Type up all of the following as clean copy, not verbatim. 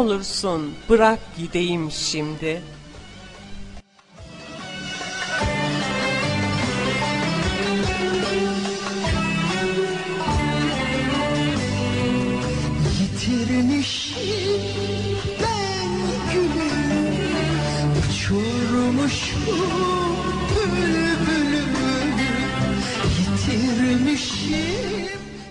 olursun bırak gideyim şimdi. Yitirmişim ben gülü, uçurmuşum bülbülü. Yitirmişim.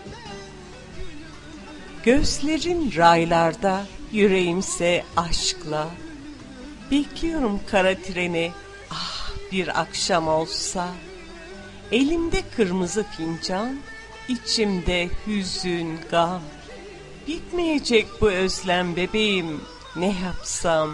Gözlerin raylarda, yüreğimse aşkla. Bekliyorum kara treni, ah bir akşam olsa. Elimde kırmızı fincan, içimde hüzün, gam. Bitmeyecek bu özlem bebeğim, ne yapsam?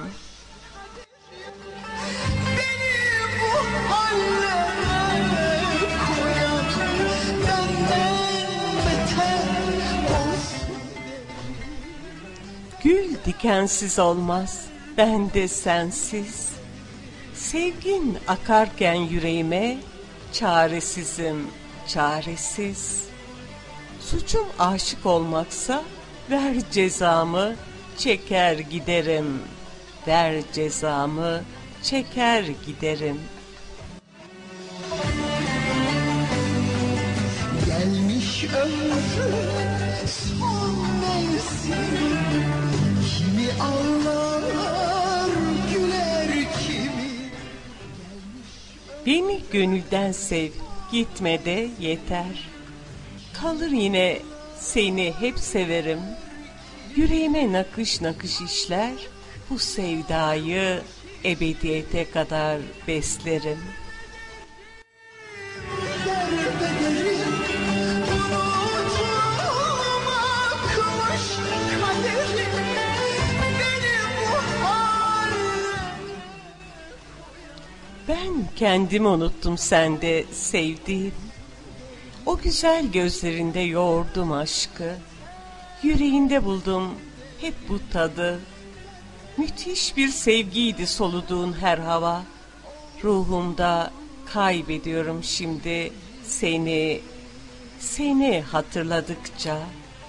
Gül dikensiz olmaz, ben de sensiz. Sevgin akarken yüreğime, çaresizim, çaresiz. Suçum aşık olmaksa, ver cezamı, çeker giderim. Ver cezamı, çeker giderim. Gelmiş ömrüm son mevsim, kimi ağlar güler kimi. Beni gönülden sev, gitme de yeter. Kalır yine seni hep severim. Yüreğime nakış nakış işler, bu sevdayı ebediyete kadar beslerim. Ben kendimi unuttum sende sevdiğim. O güzel gözlerinde yoğurdum aşkı. Yüreğinde buldum hep bu tadı. Müthiş bir sevgiydi soluduğun her hava. Ruhumda kaybediyorum şimdi seni, seni hatırladıkça.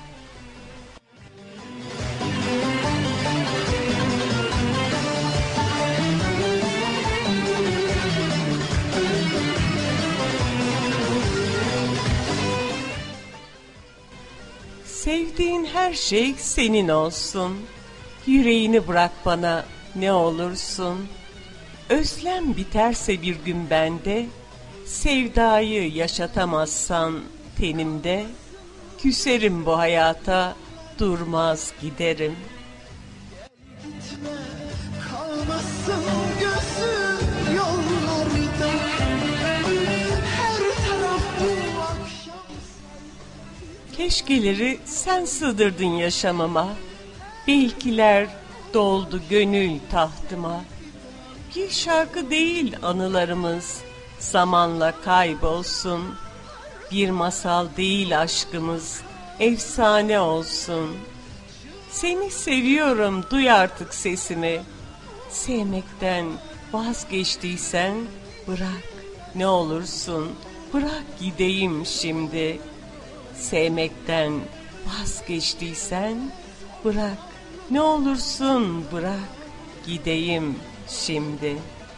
Sevdiğin her şey senin olsun. Yüreğini bırak bana ne olursun. Özlem biterse bir gün bende, sevdayı yaşatamazsan tenimde, küserim bu hayata, durmaz giderim. Gitme, kalmasın gözüm yollarda. Her taraf bu akşam. Keşkeleri sen sığdırdın yaşamama. Belkiler doldu gönül tahtıma. Bir şarkı değil anılarımız, zamanla kaybolsun. Bir masal değil aşkımız, efsane olsun. Seni seviyorum, duy artık sesimi. Sevmekten vazgeçtiysen bırak, ne olursun bırak gideyim şimdi. Sevmekten vazgeçtiysen bırak, ne olursun bırak gideyim şimdi.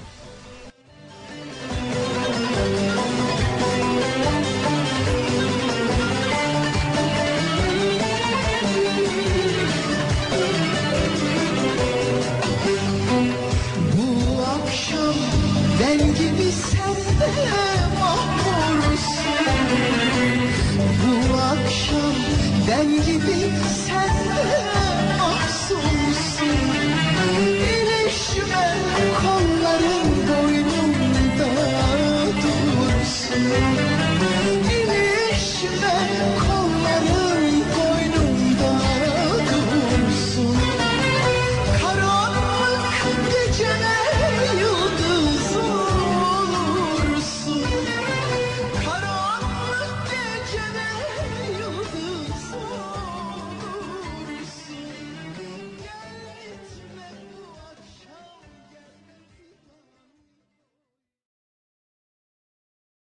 Bu akşam ben gibi sen de mahvolursun. Bu akşam ben gibi